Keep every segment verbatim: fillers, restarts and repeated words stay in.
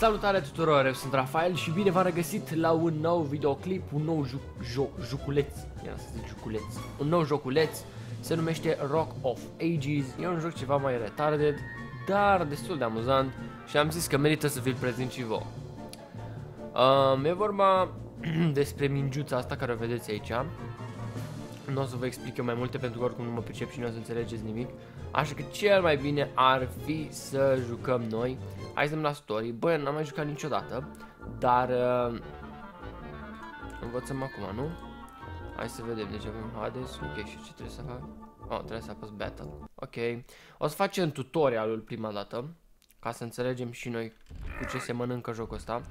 Salutare tuturor, eu sunt Rafael și bine v-am regăsit la un nou videoclip, un nou ju jo juculeț, ia să zic juculeț, un nou joculeț, se numește Rock of Ages, e un joc ceva mai retarded, dar destul de amuzant și am zis că merită să vi-l prezint și vouă. Um, e vorba despre mingiuța asta care o vedeți aici. Nu o să vă explic eu mai multe pentru că oricum nu mă pricep și nu o să înțelegeți nimic. Așa că cel mai bine ar fi să jucăm noi. Hai să dăm la story. Bă, n-am mai jucat niciodată, dar uh, învățăm acum, nu? Hai să vedem, deci avem Hades. Ok, și ce trebuie să fac? Oh, trebuie să apăs Battle. Ok. O să facem tutorialul prima dată, ca să înțelegem și noi cu ce se mănâncă jocul ăsta.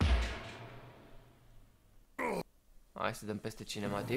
Hai să dăm peste cinematic.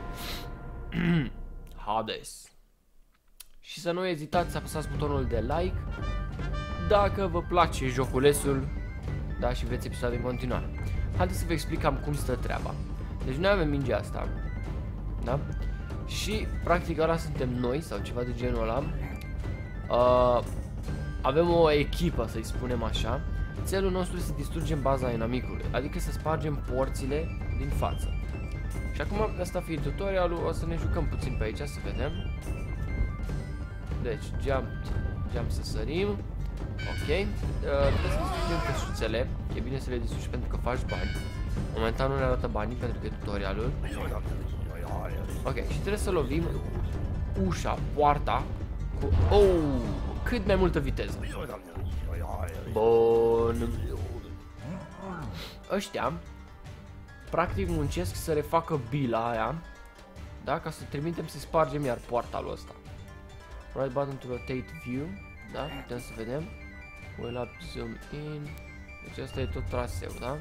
Hades. Și să nu ezitați să apăsați butonul de like dacă vă place joculețul, da, și veți episoade în continuare. Haideți să vă explic cam cum stă treaba. Deci noi avem mingea asta, da? Și practic ăla suntem noi sau ceva de genul ăla. uh, Avem o echipă, să-i spunem așa. Țelul nostru este să distrugem baza inamicului, adică să spargem porțile din față. Și acum, asta fiind tutorialul, o să ne jucăm puțin pe aici, să vedem. Deci, jump, jump să sărim. Ok, uh, trebuie să distrugem căsuțele. E bine să le distrugi pentru că faci bani. Momentan nu ne arată banii pentru că e tutorialul. Ok, și trebuie să lovim ușa, poarta cu... Oh, cât mai multă viteză. Bun. Ăștia practic muncesc să refacă bila aia, da? Ca să trimitem să spargem iar poarta lui ăsta. Right button to rotate view, da? Putem să vedem. Will up, zoom in. Deci asta e tot traseu, da?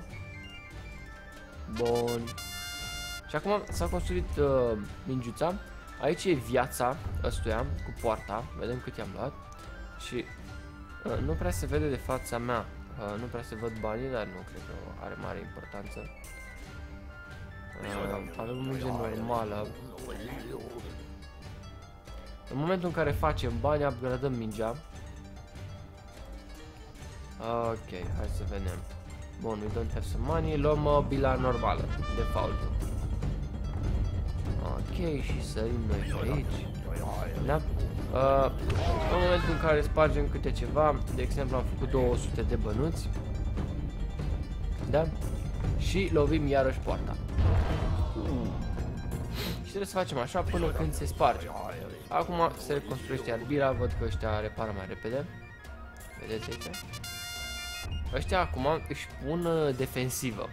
Bun. Și acum s-a construit uh, mingiuța. Aici e viața ăstuia cu poarta. Vedem cât i-am luat. Și uh, nu prea se vede de fața mea. Uh, nu prea se văd banii, dar nu cred că are mare importanță. Uh, avem o minge normală. În momentul în care facem bani, upgradăm mingea. Ok, hai să vedem. Bun, we don't have some money. Luăm uh, bila normală, default. Ok, și sărim noi pe aici. Da? Uh, în momentul în care spargem câte ceva, de exemplu am făcut două sute de bănuți. Da? Și lovim iarăși poarta. Uh. Și trebuie să facem așa până când se sparge. Acum se reconstruiește iar bila, văd că ăștia repară mai repede. Vedeți aici? Ăștia acum își pun uh, defensivă.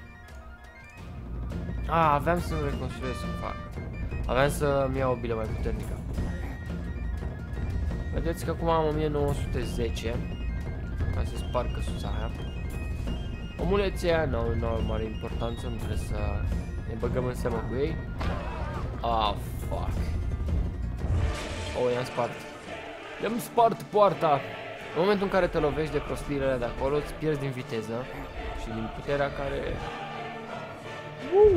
Ah, aveam să nu reconstruiesc să fac. Aveam să-mi iau o bilă mai puternică. Vedeți că acum am o mie nouă sute zece. Hai să sparg căsuța aia. Omuleții aia n-au no, no, mare importanță, nu trebuie să ne băgăm în seamă cu ei. Ah, fuck. Oh, i-am spart. I-am spart poarta. În momentul în care te lovești de prostiile de acolo, îți pierzi din viteză și din puterea care... Uh!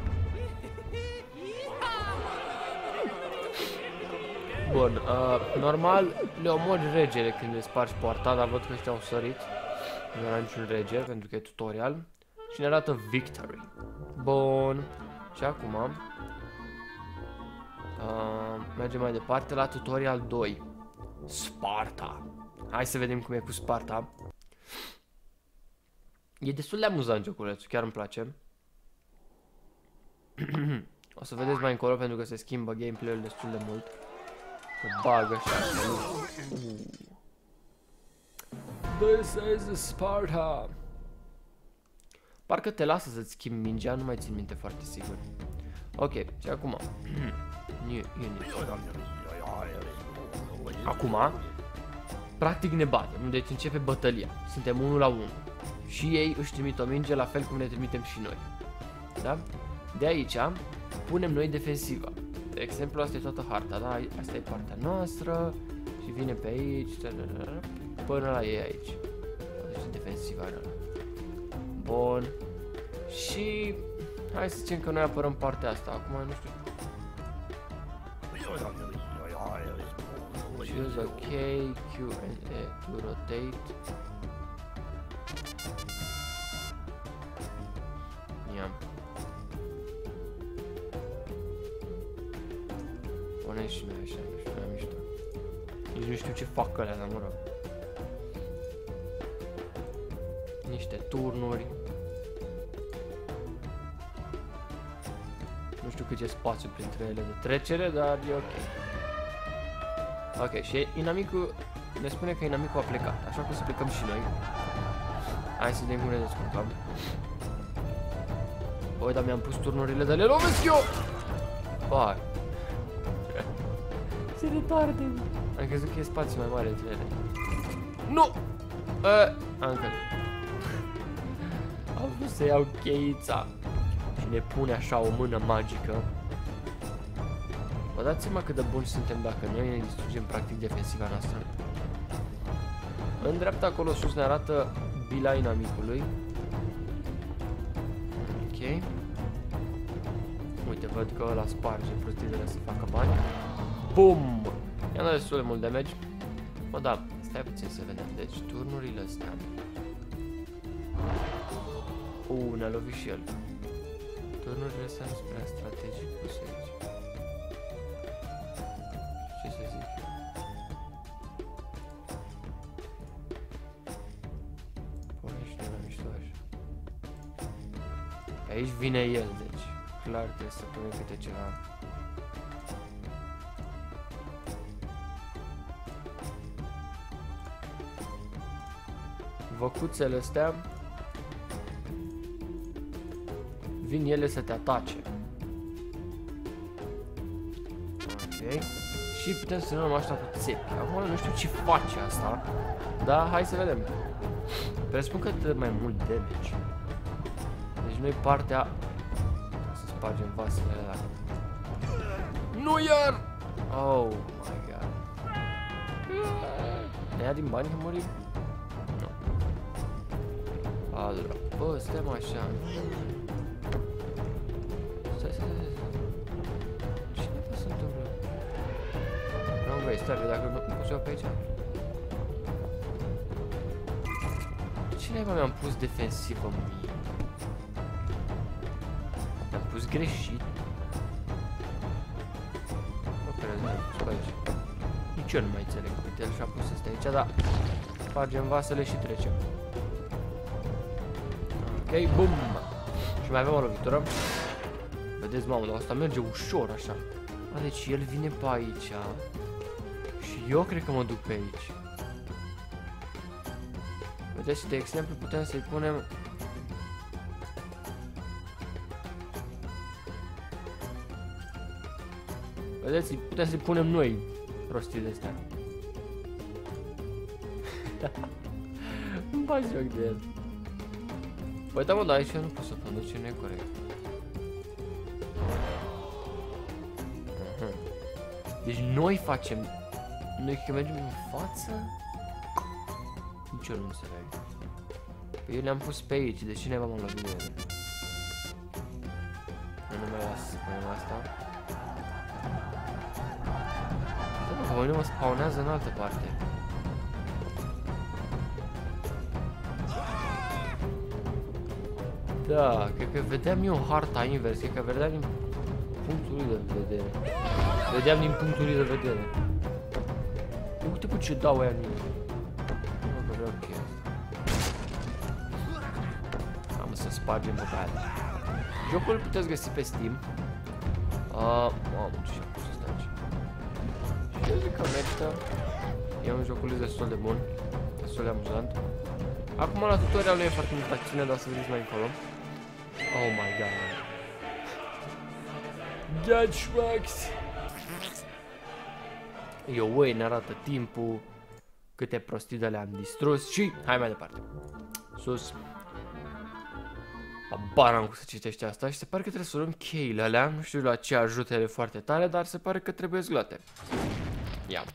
Bun, uh, normal le omori regele când le spargi poarta, dar văd că ăștia au sărit. Nu era niciun rege, pentru că e tutorial. Și ne arată victory. Bun. Și acum uh, mergem mai departe la tutorial doi. Sparta. Hai să vedem cum e cu Sparta. E destul de amuzant joculețul, chiar îmi place. O să vedeți mai încolo pentru că se schimbă gameplay-ul destul de mult. Se bagă și așa. Uh. This is Sparta. Parcă te lasă să-ți schimbi mingea, nu mai țin minte foarte sigur. Ok, și acum Acum practic ne batem, deci începe bătălia. Suntem unul la unul. Și ei își trimit o minge la fel cum ne trimitem și noi. Da? De aici punem noi defensiva. De exemplu, asta e toată harta, da? Asta e partea noastră. Și vine pe aici până la ei aici. Deci defensiva ăla. Bun. Și hai să zicem că noi apărăm partea asta. Acum nu știu. Choose OK, Q and A to rotate. Pune și noi așa, nu știu, mai mișto. Nici nu știu ce fac alea, dar mă rog. Niște turnuri. Nu știu cât e spațiu printre ele de trecere, dar e ok. Ok, și inamicul ne spune că inamicul a plecat, așa că o să plecăm și noi. Hai să vedem cum ne descurcăm. Băi, dar mi-am pus turnurile de le lovesc eu! Bai. Se retarde. Am crezut că e spațiu mai mare între ele. Nu! Uh, am căzut. Am vrut să iau cheița. Și ne pune așa o mână magică. Vă dați seama cât de buni suntem dacă noi ne distrugem practic defensiva noastră. În dreapta acolo sus ne arată bila inamicului. Ok. Uite, văd că ăla sparge prostitele să facă bani. Bum! I-am dat destul de mult damage. Bă, da, stai puțin să vedem. Deci, turnurile astea. Uuu, ne-a lovit și el. Turnurile astea nu sunt prea strategic puse aici. Ce să zic? Pune și noi la mișto așa. Aici vine el, deci clar trebuie să punem câte ceva. Văcuțele astea vin ele să te atace. Ok. Și putem să ne luăm asta cu țepi. Acum nu știu ce face asta, dar hai să vedem. Presupun că dă mai mult damage. Deci noi partea... Să spargem vasele alea. Nu iar! Oh my god. Ne ia din bani că murim? Nu. Adora. Bă, stăm așa. Stai, stai, stai. Ce ne se întâmplă? Nu vrei, stai, dacă nu pus eu pe aici. Ce naiba mi-am pus defensivă mie? Mi-am pus greșit. Nu cred, ce aici. Nici eu nu mai înțeleg. Uite, el și-a pus asta aici, dar spargem vasele și trecem. Ok, bum! Și mai avem o lovitură. Vedeți, mamă, dar asta merge ușor, așa. A, deci el vine pe aici. Și eu cred că mă duc pe aici. Vedeți, de exemplu, putem să-i punem... Vedeți, putem să-i punem noi prostii de astea. Îmi bag joc de el. Păi da, mă, dar aici eu nu pot să conduc, ce nu e corect. Uh-huh. Deci noi facem... Noi că mergem în față... Nici eu nu se vede. Păi eu le-am pus pe aici, de cineva m-a lovit de ele. Nu, nu mai las să punem asta. Da, că voi nu mă spawnează în altă parte. Da, cred că vedeam eu harta invers, cred că vedeam din punctul lui de vedere. Vedeam din punctul lui de vedere. Uite cu ce dau aia în mine. Nu, că vreau chestia. Am să spargem pe aia. Jocul îl puteți găsi pe Steam. Uh, mamă, ce și-a pus ăsta aici. Și eu zic că merită. E un joculeț destul de bun. Destul de amuzant. Acum la tutorial nu e foarte mult acțiune, dar o să vedeți mai încolo. Oh my god. Gatchmax! Eu, ui, ne arată timpul, câte prostii de le-am distrus și hai mai departe. Sus. Habar am cum să citește asta și se pare că trebuie să luăm cheile alea. Nu știu la ce ajută ele foarte tare, dar se pare că trebuie luate. Ia.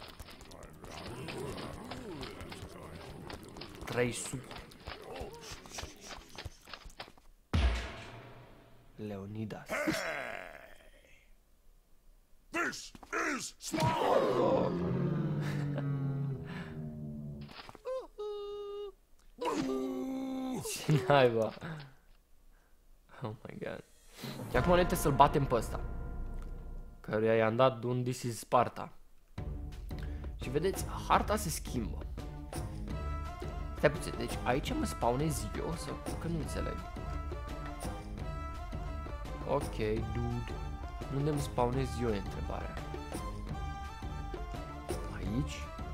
trei sute. Leonidas. This is small. Ce naiba. Oh my god. Și acum ne trebuie să-l batem pe ăsta. căruia i-am dat un This is Sparta. Și vedeți, harta se schimbă. Stai puțin, deci aici mă spawnez eu sau că nu înțeleg. Ok, dude. Unde mă spawnez eu e întrebarea. Aici?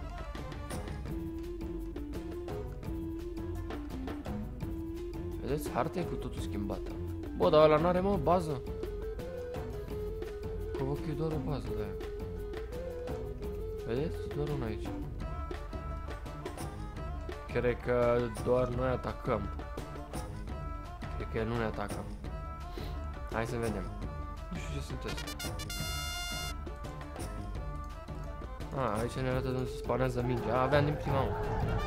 Vedeți, harta e cu totul schimbată. Bă, dar ăla n-are, mă, bază. Provoc eu doar o bază de aia. Vedeți? Doar una aici. Cred că doar noi atacăm. Cred că el nu ne atacă. Hai să vedem. Nu știu ce sunteți. Ah, aici ne arată unde se spawnează mingea. Aveam din prima mă.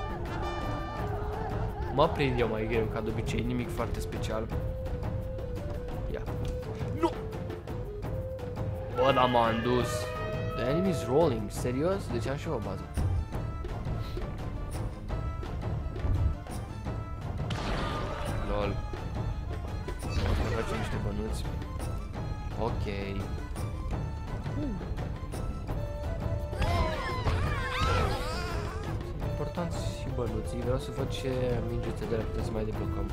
Mă prind eu mai greu ca de obicei, nimic foarte special. Ia. Nu! Bă, dar m-am dus. The enemy is rolling. Serios? Deci am și eu o bază. Lol. O să facem niște bănuți. Ok. Hmm. Importanți și bănuții. Vreau să văd ce mingiuțe de la putem să mai deblocăm.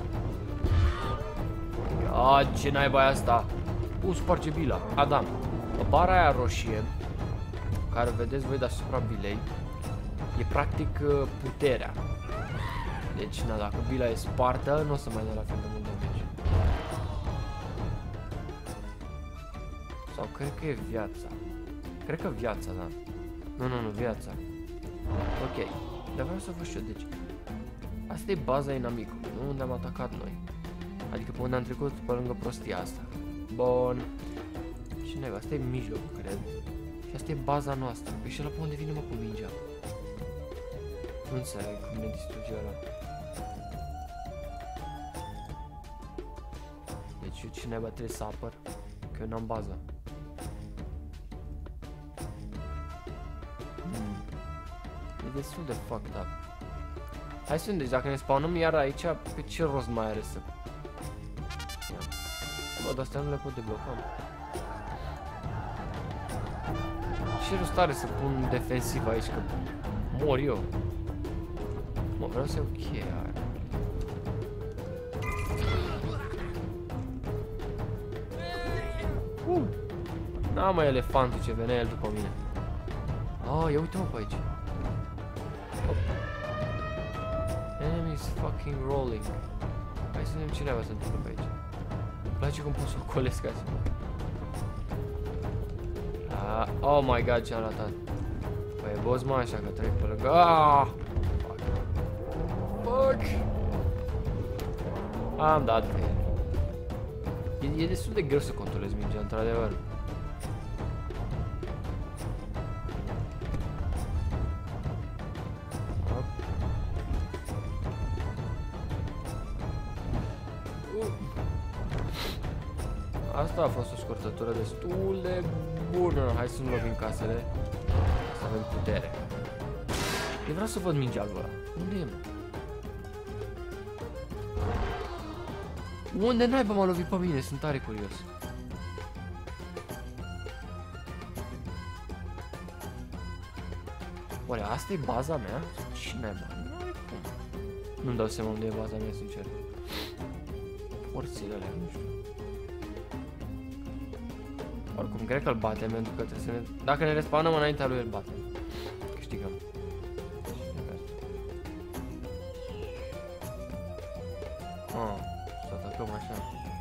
Ia, ce naiba e asta? U, sparge bila. Adam. Bara aia roșie, care vedeți voi deasupra bilei, e practic puterea. Deci, na, dacă bila e spartă, nu o să mai dea la fel de mult damage. Sau cred că e viața. Cred că viața, da. Nu, nu, nu, viața. Ok. Dar vreau să văd și eu, deci. Asta e baza inamicului, nu? Unde am atacat noi. Adică pe unde am trecut pe lângă prostia asta. Bun. Și naiba, asta e mijlocul, cred. Și asta e baza noastră. Păi și ăla pe unde vine, mă, cu mingea? Nu înțeleg cum ne distruge ăla. Deci eu ce naiba trebuie să apăr? Că eu n-am baza. Hmm. E destul de fucked up. Hai să vedem, deci dacă ne spawnăm iar aici, pe ce rost mai are să... Bă, dar astea nu le pot debloca. Ce rost are să pun defensiv aici, că mor eu. Mă, vreau să iau cheia aia. Uh! N-am mai elefantul ce venea el după mine. Ah, ia uite-mă pe aici. Hop. Enemies fucking rolling. Hai să vedem ce neava se întâmplă pe aici. Îmi place cum pot să o colesc azi. Ah, oh my god, ce-am ratat. Păi e boss, mă, așa că trec pe lângă. Ah! Fuck. Fuck! Am dat pe el. E, e destul de greu să controlezi mingea, într-adevăr. Asta a fost o scurtătură destul de bună. Hai să nu lovim casele. Să avem putere. Eu vreau să văd mingea lui ăla. Unde e, mă? Unde naiba m-a lovit pe mine? Sunt tare curios. Oare asta e baza mea? Ce naiba? Nu are cum. Nu-mi dau seama unde e baza mea, sincer. Porțile alea, nu știu. Oricum, cred că îl batem, pentru că trebuie să ne... Dacă ne respawnăm înaintea lui, îl batem. Câștigăm. Ah, să atacăm așa.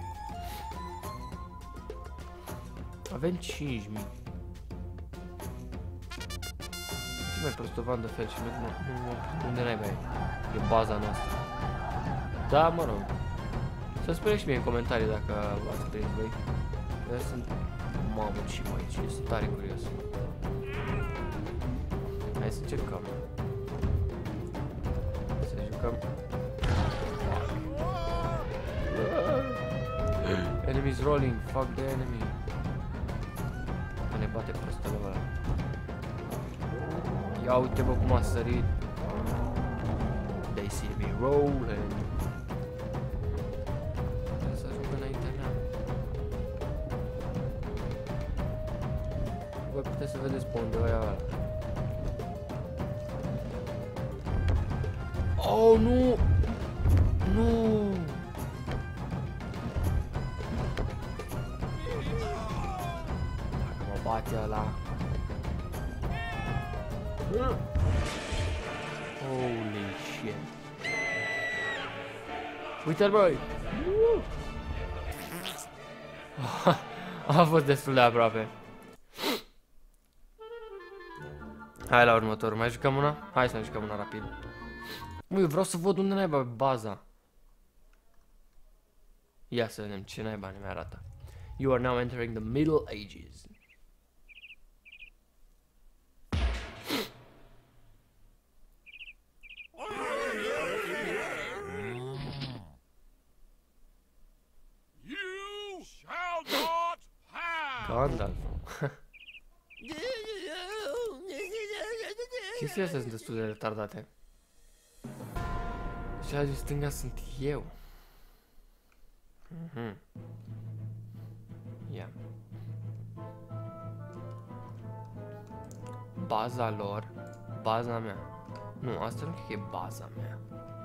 Avem cinci mii. Ce mai prostovan de fel și nu... nu, nu unde n-ai bai? E baza noastră. Da, mă rog. Să spuneți și mie în comentarii dacă v-ați prins voi. Eu sunt... Mamă, ce mai aici? Eu sunt tare curios. Hai să încercăm. Să ne jucăm. Enemies rolling, fuck the enemy. Că ne bate prostele ăla. Ia uite, bă, cum a sărit. They see me rolling. voi puteți să vedeți pe unde ăia ăla. Oh, nu! Nu! Dacă mă bate ăla... Holy shit! Uite-l, băi! A fost destul de aproape. Hai la următorul, mai jucăm una? Hai să mai jucăm una rapid. Ui, vreau să văd unde naiba baza. Ia să vedem ce naiba ne mai arată. You are now entering the Middle Ages. You shall not pass. Gandalf. Chestia astea sunt destul de retardate. Cea de stânga sunt eu. Mhm. Ia. Baza lor. Baza mea. Nu, asta nu cred că e baza mea.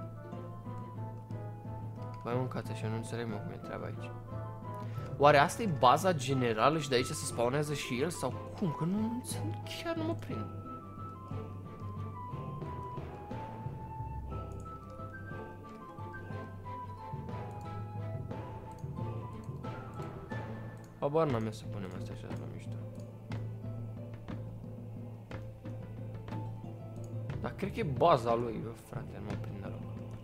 Vai mâncați așa, nu înțeleg mă cum e treaba aici. Oare asta e baza generală și de aici se spawnează și el? Sau cum? Că nu înțeleg, chiar nu mă prind. Habar n-am eu să punem astea așa la mișto. Dar cred că e baza lui, bă, frate, nu mă prind deloc.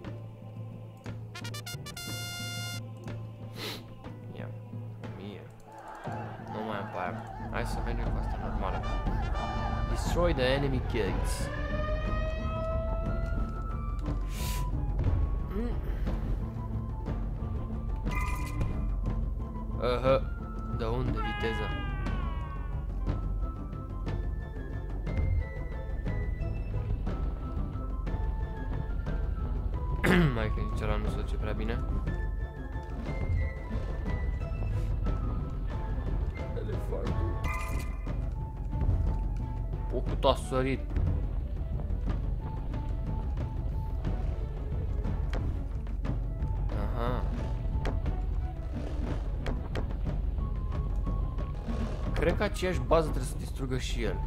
Ia, mie. Nu mai am pe aia. Hai să mergem cu asta normală. Destroy the enemy gates. Aha. De unde viteza? Mai că nici ăla nu se duce prea bine. Elefantul. O, cât a sărit. Aha. Cred că aceeași bază trebuie să distrugă și el.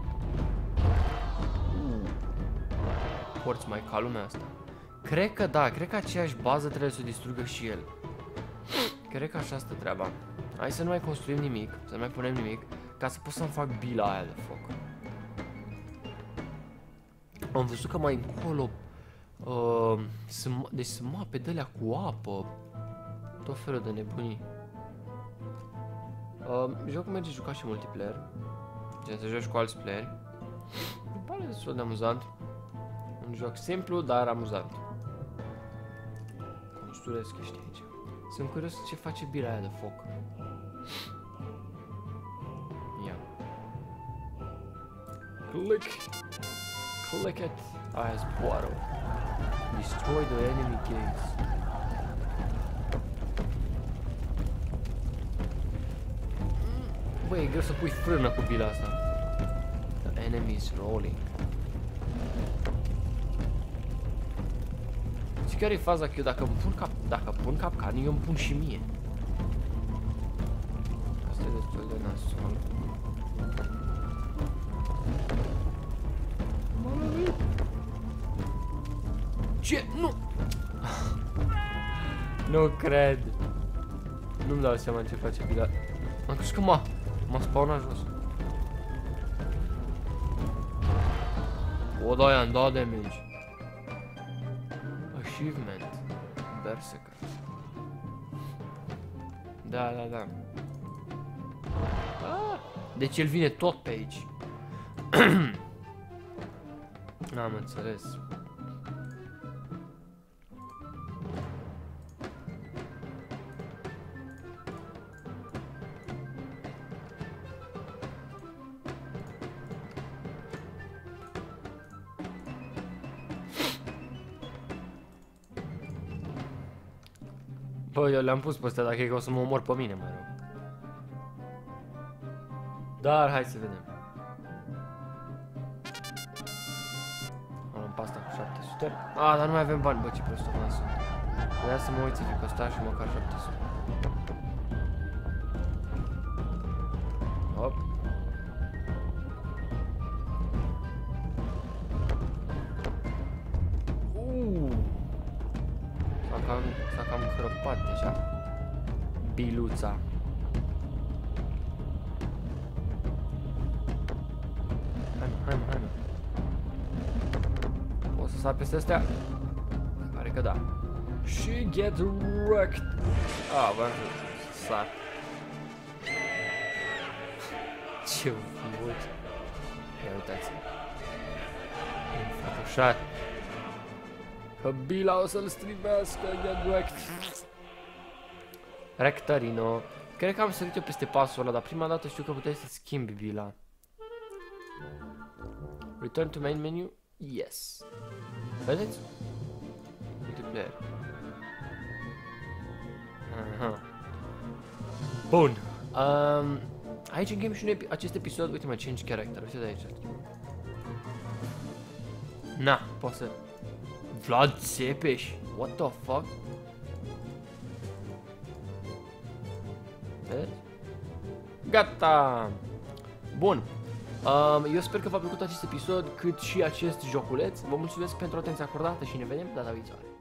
Porți mai ca lumea asta. Cred că da, cred că aceeași bază trebuie să distrugă și el. Cred că așa stă treaba. Hai să nu mai construim nimic, să nu mai punem nimic, ca să pot să-mi fac bila aia de foc. Am văzut că mai încolo uh, sunt, deci sunt mape de alea cu apă. Tot felul de nebunii. Uh, jocul merge jucat și multiplayer. Gen să joci cu alți playeri. Mi pare destul de amuzant. Un joc simplu, dar amuzant. Construiesc chestii aici. Sunt curios ce face bira aia de foc. Ia. Click. Click it. Aia zboară. Destroy the enemy gates. Băi, e greu să pui frână cu bila asta. The enemy is rolling. Și care e faza că eu dacă îmi pun cap, dacă pun capcan, eu îmi pun și mie. Asta e destul de nasol. Ce? Nu! Nu cred. Nu-mi dau seama ce face bila. Am crezut că m-a m-a spawnat jos. O, da, i-am dat damage. Achievement. Berserker. Da, da, da. Ah, deci el vine tot pe aici. N-am înțeles. Bă, eu le-am pus pe astea, dacă e că o să mă omor pe mine, mai rău. Dar hai să vedem. sute. Ah, dar nu mai avem bani, bă, ce prostul mă sunt. Vreau să mă uit să fi costat și măcar șapte sute. Hop. Uuu. S-a cam, s-a cam crăpat deja. Biluța. Hai, hai, hai. O să sar peste astea? Pare că da. Și get wrecked. Ah, bă, sar. Ce voci. Ia uitați. Înfătușat. Că Bila o să-l strivească, get wrecked. Rectarino. Cred că am sărit eu peste pasul ăla, dar prima dată știu că puteai să schimbi Bila. Return to main menu? Yes. Vedeți? Multiplayer. Aha. Bun. Um, aici încheiem și noi acest episod. Uite mă, change character. Uite de aici. Na, poți să... Vlad Țepeș. What the fuck? Vedeți? Gata! Bun. Um, eu sper că v-a plăcut acest episod, cât și acest joculeț. Vă mulțumesc pentru atenția acordată și ne vedem data viitoare.